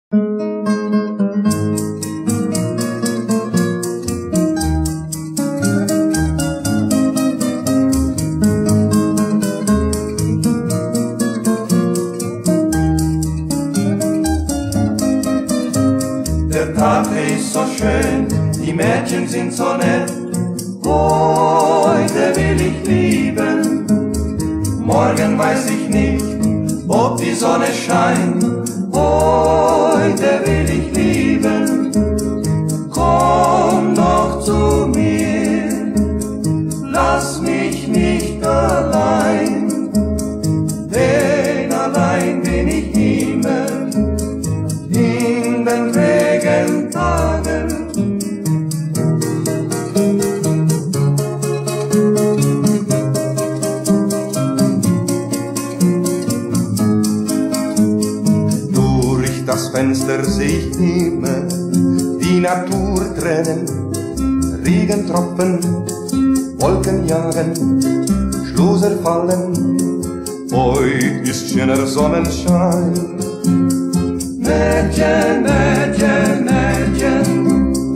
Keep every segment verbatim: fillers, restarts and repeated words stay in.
Der Tag ist so schön, die Mädchen sind so nett. Heute will ich lieben, morgen weiß ich nicht, ob die Sonne scheint. Heute will ich lieben, komm doch zu mir, lass mich nicht allein, denn allein bin ich immer in den Regentagen. Durch das Fenster seh ich immer die Natur trennen, Regentropfen, Wolken jagen, Schlosser fallen, heut ist schöner Sonnenschein. Mädchen, Mädchen, Mädchen,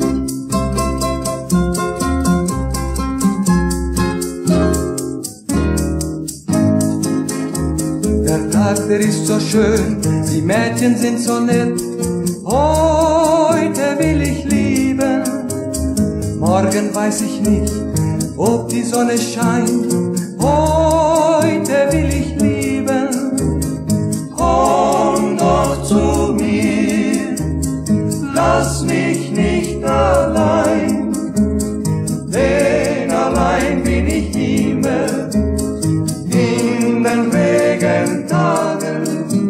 der Tag, der ist so schön, die Mädchen sind so nett. Heute will ich lieben, morgen weiß ich nicht, ob die Sonne scheint. Heute will ich lieben, komm doch zu mir, lass mich nicht allein, denn allein bin ich immer in den Regentagen.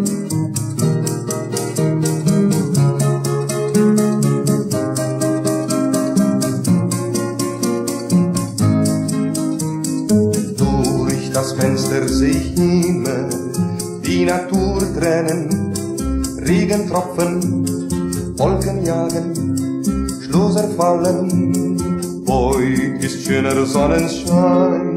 Durch das Fenster seh ich immer die Natur trennen, Regentropfen, Wolken jagen, Schlosser fallen, heut ist schöner Sonnenschein.